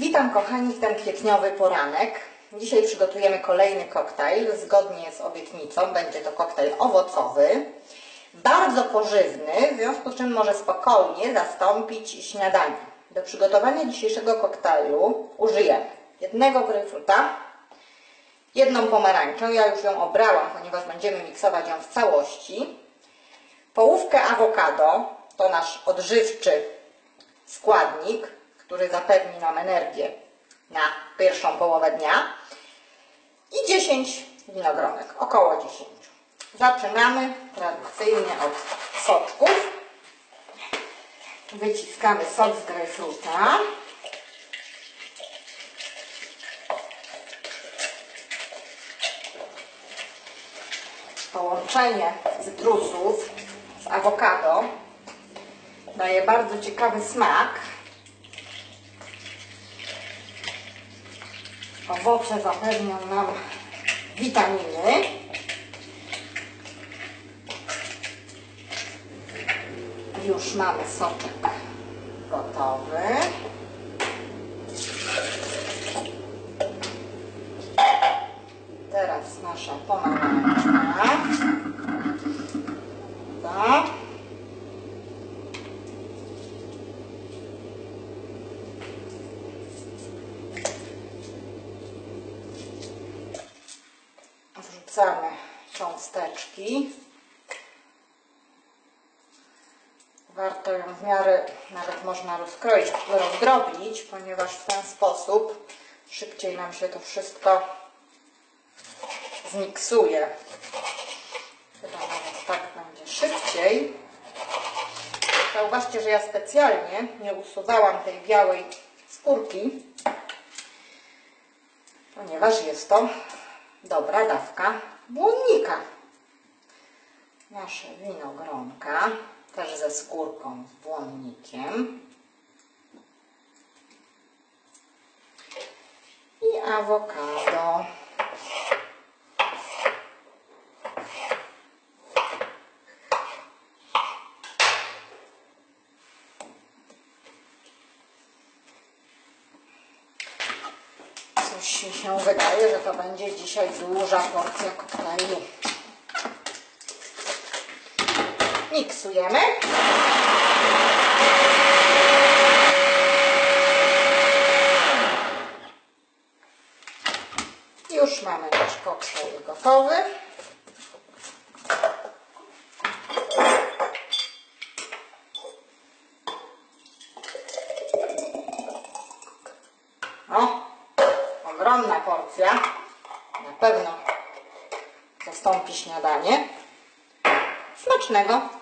Witam kochani w ten kwietniowy poranek. Dzisiaj przygotujemy kolejny koktajl. Zgodnie z obietnicą będzie to koktajl owocowy. Bardzo pożywny, w związku z czym może spokojnie zastąpić śniadanie. Do przygotowania dzisiejszego koktajlu użyjemy jednego grejpfruta, jedną pomarańczę, ja już ją obrałam, ponieważ będziemy miksować ją w całości, połówkę awokado, to nasz odżywczy składnik, który zapewni nam energię na pierwszą połowę dnia, i 10 winogronek, około 10. Zaczynamy tradycyjnie od soczków. Wyciskamy sok z grejpfruta. Połączenie cytrusów z awokado daje bardzo ciekawy smak. Owoce zapewnią nam witaminy. Już mamy soczek gotowy. Teraz nasza pomarańczka. Tak. Wrzucamy cząsteczki. Warto ją w miarę, nawet można rozdrobnić, ponieważ w ten sposób szybciej nam się to wszystko zmiksuje. Chyba nawet tak będzie szybciej. Zauważcie, że ja specjalnie nie usuwałam tej białej skórki, ponieważ jest to dobra dawka błonnika. Nasze winogronka, też ze skórką, z błonnikiem. I awokado. Coś mi się wydaje, że to będzie dzisiaj duża porcja koktajlu. Miksujemy. Już mamy nasz koktajl gotowy. O, ogromna porcja. Na pewno zastąpi śniadanie. Smacznego!